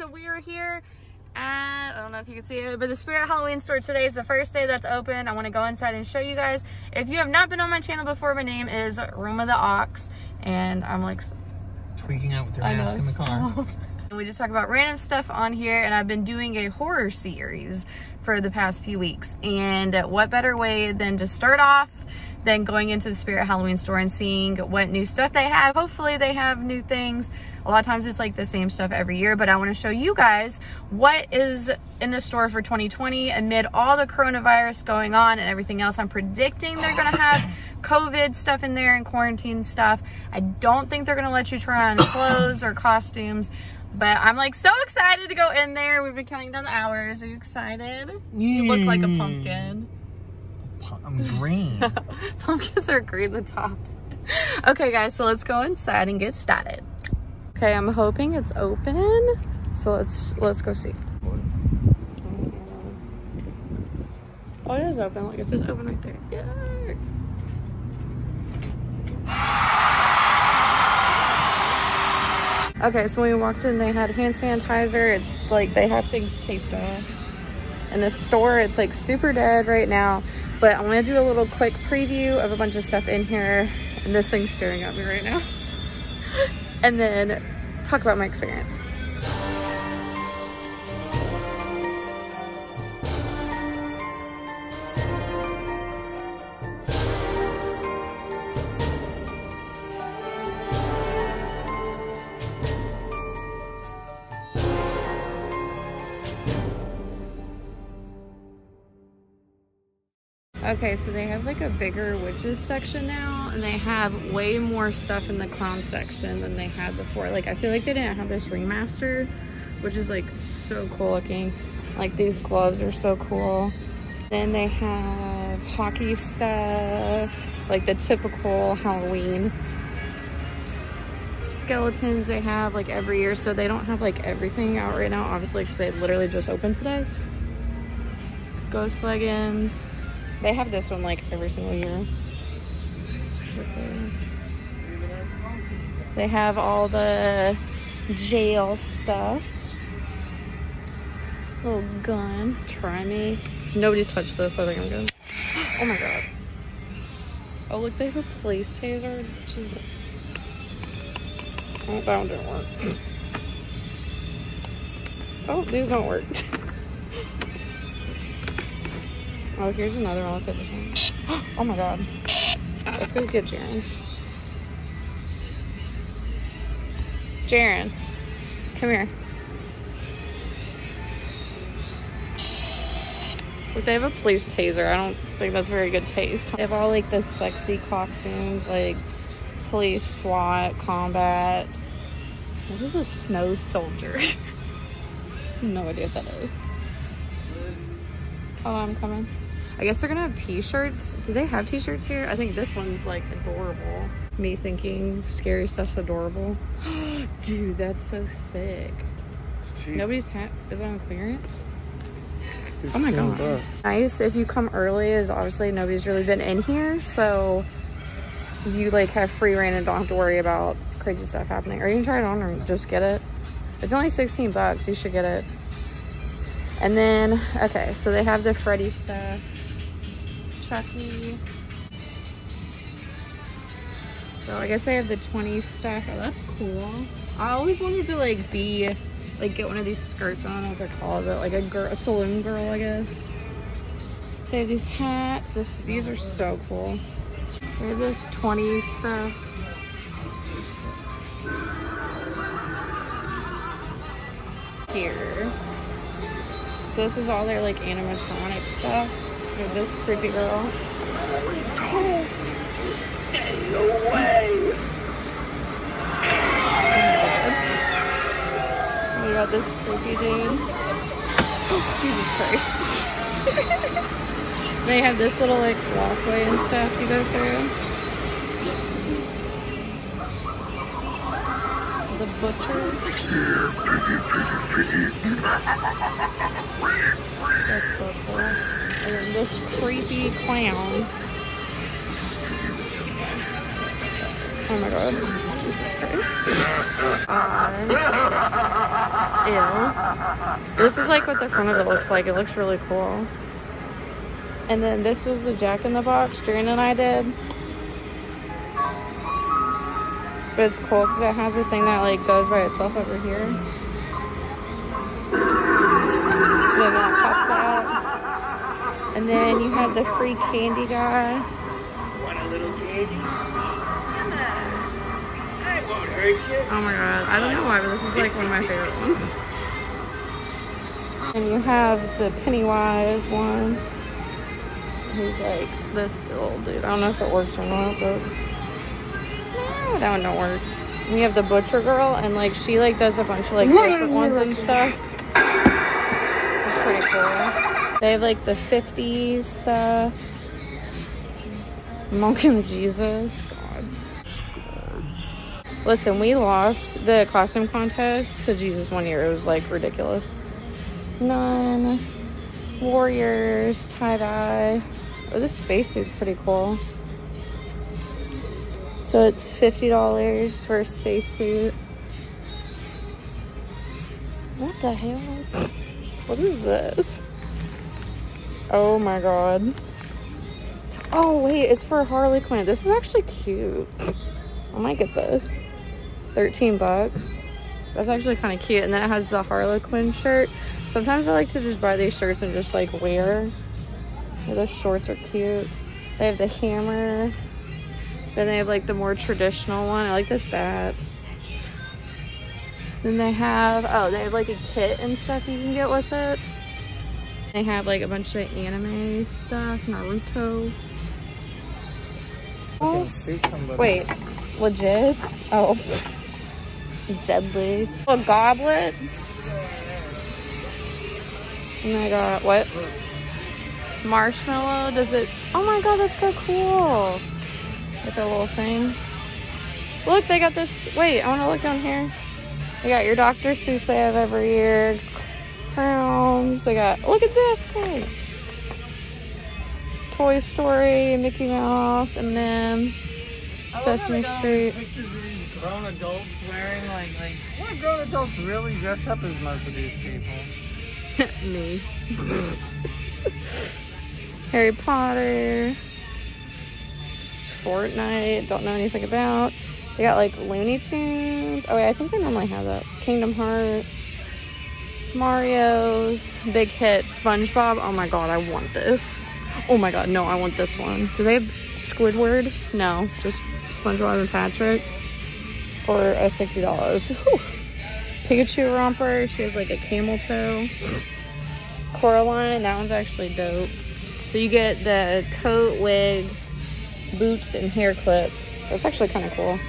so we are here at, I don't know if you can see it, but the Spirit Halloween store. Today is the first day that's open. I want to go inside and show you guys. If you have not been on my channel before, my name is Room of the Ox, and I'm like tweaking out with your mask in the car. And we just talk about random stuff on here, and I've been doing a horror series for the past few weeks, and what better way than to start off than going into the Spirit Halloween store and seeing what new stuff they have. Hopefully they have new things. A lot of times it's like the same stuff every year, but I want to show you guys what is in the store for 2020 amid all the coronavirus going on and everything else. I'm predicting they're going to have COVID stuff in there and quarantine stuff. I don't think they're going to let you try on clothes or costumes, but I'm like so excited to go in there. We've been counting down the hours. Are you excited? You look like a pumpkin. I'm green. Pumpkins are green the top. Okay guys, so let's go inside and get started. Okay, I'm hoping it's open, so let's go see. Oh, it is open. Like it says open right there. Yeah. Okay, so when we walked in, they had hand sanitizer. It's like they have things taped off. In the store, it's like super dead right now. But I want to do a little quick preview of a bunch of stuff in here. And this thing's staring at me right now. And then talk about my experience. Okay, so they have like a bigger witches section now, and they have way more stuff in the clown section than they had before. Like, I feel like they didn't have this remaster, which is like so cool looking. Like, these gloves are so cool. Then they have hockey stuff, like the typical Halloween skeletons they have like every year. So they don't have like everything out right now, obviously, because they literally just opened today. Ghost leggings. They have this one like every single year. They have all the jail stuff. Little gun. Try me. Nobody's touched this. I think I'm good. Oh my god. Oh look, they have a police taser. Jesus. Oh, that one didn't work. Oh, these don't work. Oh, here's another one. Let's hit this one. Oh my god. Let's go get Jaren. Jaren, come here. Look, they have a police taser. I don't think that's very good taste. They have all like the sexy costumes, like police, SWAT, combat. What is a snow soldier? No idea what that is. Oh, I'm coming. I guess they're gonna have t-shirts. Do they have t-shirts here? I think this one's like adorable. Me thinking scary stuff's adorable. Dude, that's so sick. Nobody's is it on clearance? Oh my god. $16. Nice. If you come early, is obviously nobody's really been in here, so you like have free reign and don't have to worry about crazy stuff happening. Or you can try it on or just get it. It's only 16 bucks. You should get it. And then, okay, so they have the Freddy stuff. Chucky. So I guess they have the 20 stuff. Oh, that's cool. I always wanted to like get one of these skirts. I don't know what they're called, but like a saloon girl, I guess. They have these hats. These are so cool. They have this 20 stuff. Here. So this is all their like animatronic stuff. Look, this creepy girl. Oh, no way. We got this creepy dude. Oh, Jesus Christ. They have this little like walkway and stuff you go through. The butcher. That's so cool. And then this creepy clown. Oh my god. Jesus Christ. Ew. This is like what the front of it looks like. It looks really cool. And then this was the Jack in the Box Jordan and I did. But it's cool because it has a thing that like goes by itself over here. And then that pops out. And then you have the free candy guy. Want a little candy? Come on. I won't hurt you. Oh my god. I don't know why, but this is like one of my favorite ones. And you have the Pennywise one. He's like this little dude. I don't know if it works or not, but no, that one don't work. And you have the Butcher Girl, and like she like does a bunch of like different ones and stuff. It's pretty cool. They have like the 50s stuff. Monk and Jesus. God. Listen, we lost the costume contest to Jesus one year. It was like ridiculous. None. Warriors, tie-dye. Oh, this spacesuit's pretty cool. So it's $50 for a spacesuit. What the hell? What is this? Oh my god. Oh wait, it's for Harley Quinn. This is actually cute. I might get this. 13 bucks. That's actually kind of cute. And then it has the Harley Quinn shirt. Sometimes I like to just buy these shirts and just like wear. Those shorts are cute. They have the hammer. Then they have like the more traditional one. I like this bat. Then they have, oh, they have like a kit and stuff you can get with it. They have like a bunch of anime stuff, Naruto. Oh, wait, legit? Oh, deadly. A goblet. And I got, what? Marshmallow, does it? Oh my god, that's so cool. With a little thing. Look, they got this. Wait, I want to look down here. They got your Dr. Seuss they have every year. Crowns. They got, look at this thing. Toy Story, Mickey Mouse, M&M's, Sesame Street. Pictures of these grown adults wearing like what grown adults really dress up as most of these people? Me. Harry Potter, Fortnite, don't know anything about. They got like Looney Tunes. Oh wait, I think they normally have that. Kingdom Hearts, Mario's, big hit, SpongeBob. Oh my god, I want this. Oh my god, no, I want this one. Do they have Squidward? No, just SpongeBob and Patrick for $60. Whew. Pikachu romper. She has like a camel toe. Coraline, that one's actually dope. So you get the coat, wig, boots, and hair clip. That's actually kind of cool.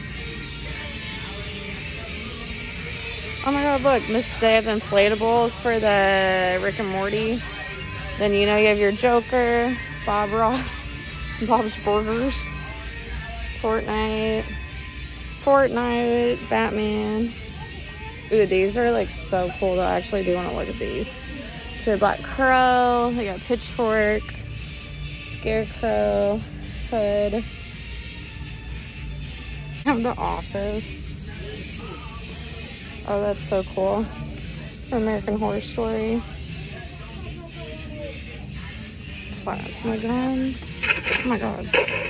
Oh my god, look, they have inflatables for the Rick and Morty. Then you know you have your Joker, Bob Ross, Bob's Burgers, Fortnite, Batman. Ooh, these are like so cool though. I actually do want to look at these. So Black Crow, they got Pitchfork, Scarecrow, Hood. I have The Office. Oh, that's so cool. American Horror Story. Plasma gun. Oh my god.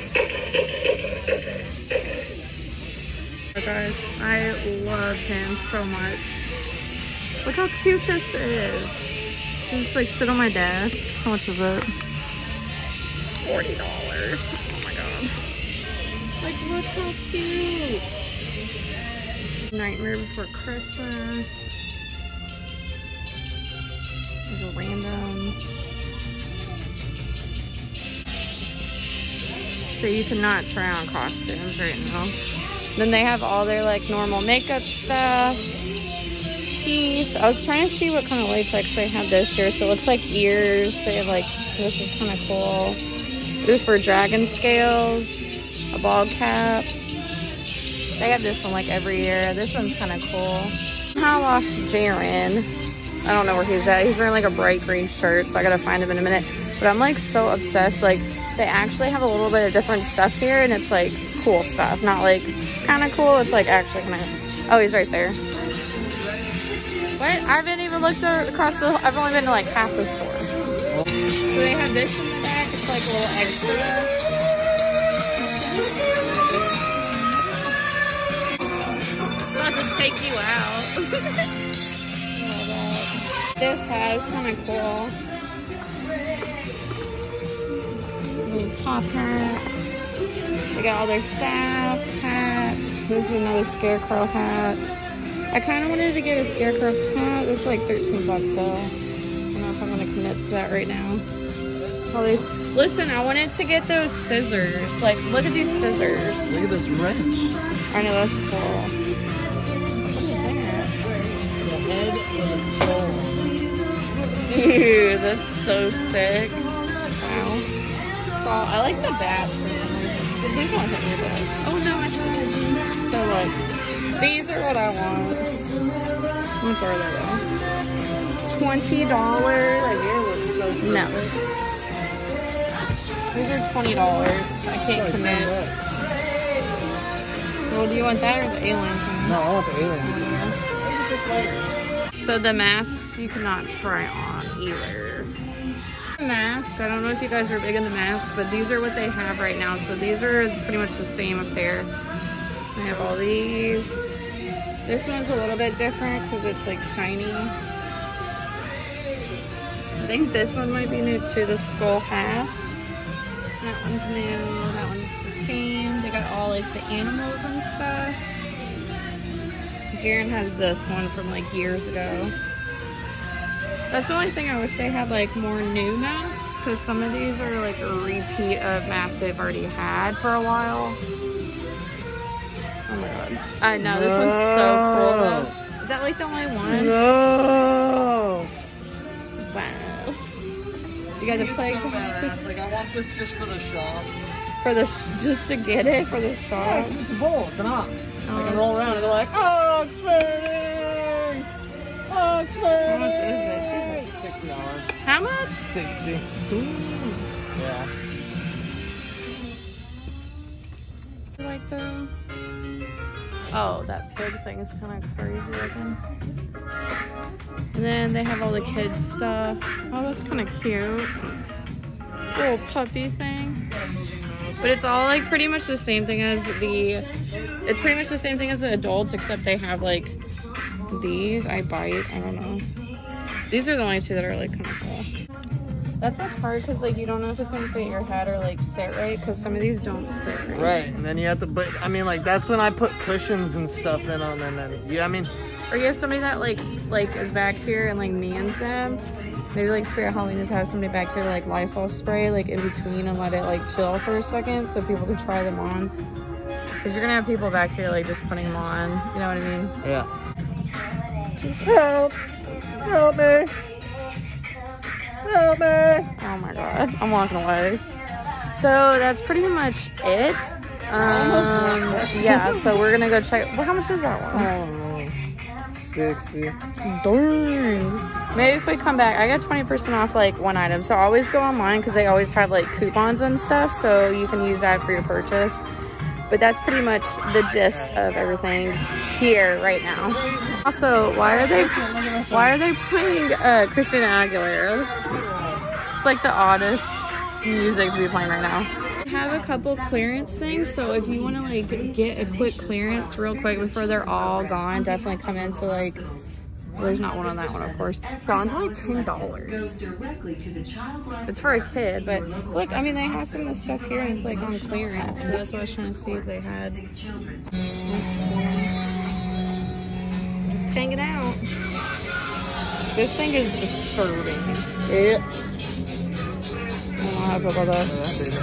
Guys, I love him so much. Look how cute this is. Just like sit on my desk. How much is it? $40. Oh my god. Like look how cute. Nightmare Before Christmas. There's a random. So you cannot try on costumes right now. Then they have all their like normal makeup stuff. Teeth. I was trying to see what kind of latex they have this year. So it looks like ears. They have like, this is kind of cool. Ooh, for dragon scales. A bald cap. They have this one like every year. This one's kind of cool. I lost Jaren. I don't know where he's at. He's wearing like a bright green shirt, so I gotta find him in a minute. But I'm like so obsessed. Like they actually have a little bit of different stuff here, and it's like cool stuff, not like kind of cool. It's like actually kind of. Oh, he's right there. What? I haven't even looked across the. I've only been to like half the store. So they have this in the back. It's like a little extra. About to take you out. This hat is kind of cool. Little top hat. They got all their staffs, hats. This is another scarecrow hat. I kind of wanted to get a scarecrow hat. It's like 13 bucks though. I don't know if I'm gonna commit to that right now. Probably. Listen, I wanted to get those scissors. Like, look at these scissors. Look at this wrench. I know, that's cool. What is that? The head of a skull. Dude, that's so sick. Wow. Well, I like the bats. Please don't hit me with. Oh no, I tried. So look, these are what I want. How much are they though? $20. No. These are $20. I can't commit. Well, do you want that or the alien thing? No, I want the alien. So the masks you cannot try on either. Mask, I don't know if you guys are big in the mask, but these are what they have right now. So these are pretty much the same up there. They have all these. This one's a little bit different because it's like shiny. I think this one might be new too, the skull hat. That one's new, that one's the same. They got all like the animals and stuff. Jaren has this one from like years ago. That's the only thing I wish they had like more new masks, because some of these are like a repeat of masks they've already had for a while. Oh my god. I know, this one's so cool though. Is that like the only one? No! Wow. You got the plague. So badass. Like, I want this just for the shop. For the just to get it for the shop. Yeah, 'cause it's a bull, it's an ox. Oh. I can roll around and they're like, Oxford! Oxford! How much is it? $60. How much? 60. Ooh. Yeah. Like the. Oh, that pig thing is kind of crazy looking. And then they have all the kids stuff. Oh, that's kind of cute. Little puppy thing. But it's all like pretty much the same thing as the. It's pretty much the same thing as the adults, except they have like these. I don't know. These are the only two that are like kind of cool. That's what's hard, because like you don't know if it's gonna fit your head or like sit right, because some of these don't sit right. Right, and then you have to, but I mean, like that's when I put cushions and stuff in them, and then yeah, I mean. Or you have somebody that like is back here and like mans them. Maybe like Spirit Halloween is have somebody back here like Lysol spray like in between and let it like chill for a second so people can try them on. Because you're gonna have people back here like just putting them on. You know what I mean? Yeah. Jesus. Help! Help me! Help me! Oh my god, I'm walking away. So that's pretty much it. Yeah, so we're gonna go check. Well, how much is that one? Oh, 60. Dang. Maybe if we come back, I got 20% off like one item. So always go online because they always have like coupons and stuff. So you can use that for your purchase. But that's pretty much the gist of everything here right now. Also, why are they playing Christina Aguilera? It's like the oddest music to be playing right now. We have a couple clearance things, so if you want to like get a quick clearance real quick before they're all gone, definitely come in. So like, there's not one on that one, of course. So it's only $10. It's for a kid, but look, I mean, they have some of the stuff here and it's like on clearance. So that's what I was trying to see if they had. Just hanging out. This thing is disturbing. Yeah. I don't know how I feel about that.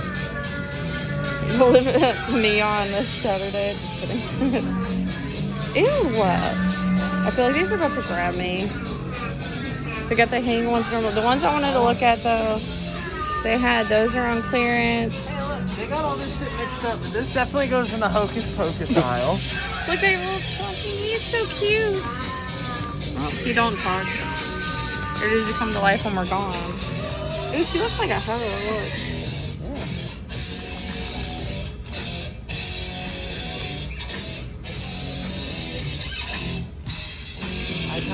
Neon this Saturday. Just kidding. Ew. I feel like these are about to grab me. So I got the hang ones normal. The ones I wanted to look at though, those are on clearance. They got all this shit mixed up, but this definitely goes in the Hocus Pocus aisle. Look, they little Chucky. It's so cute. Oh, you don't talk. Or does he come to life when we're gone? Ooh, she looks like a hoe. Look.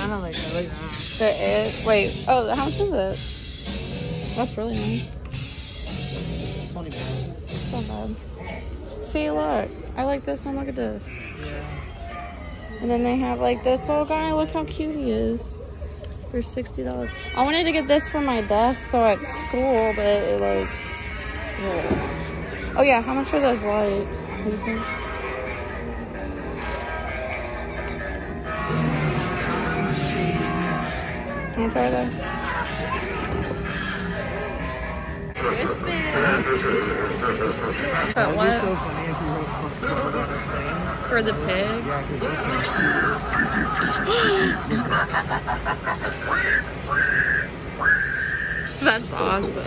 kind of like, I like that. Wait, oh, how much is it? That's really nice. 20 bucks. It's not bad. See, look. I like this one. Look at this. Yeah. And then they have like this little guy. Look how cute he is. For $60. I wanted to get this for my desk at school, but it like is a little much. Oh yeah, how much are those lights? These things? How much are they? But what? So funny if you wrote fuck on this thing. For the pig? That's awesome.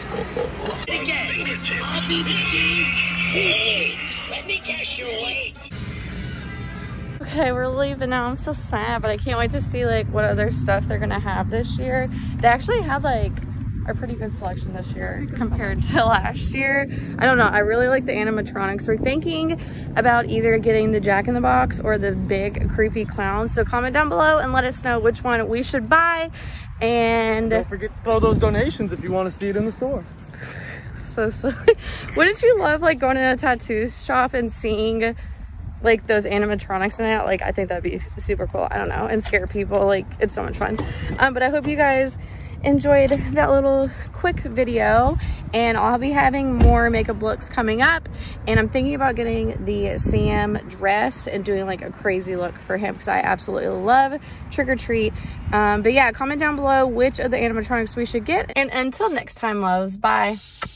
Okay, we're leaving now. I'm so sad, but I can't wait to see like what other stuff they're gonna have this year. They actually had like a pretty good selection this year compared to last year. I don't know, I really like the animatronics. We're thinking about either getting the Jack in the Box or the big creepy clown. So comment down below and let us know which one we should buy. And don't forget to throw those donations if you want to see it in the store. So silly. Wouldn't you love like going to a tattoo shop and seeing like those animatronics in it? Like, I think that'd be super cool. I don't know, and scare people. Like, it's so much fun. But I hope you guys enjoyed that little quick video, and I'll be having more makeup looks coming up, and I'm thinking about getting the Sam dress and doing like a crazy look for him because I absolutely love Trick or Treat. But yeah, comment down below which of the animatronics we should get, and until next time, loves, bye.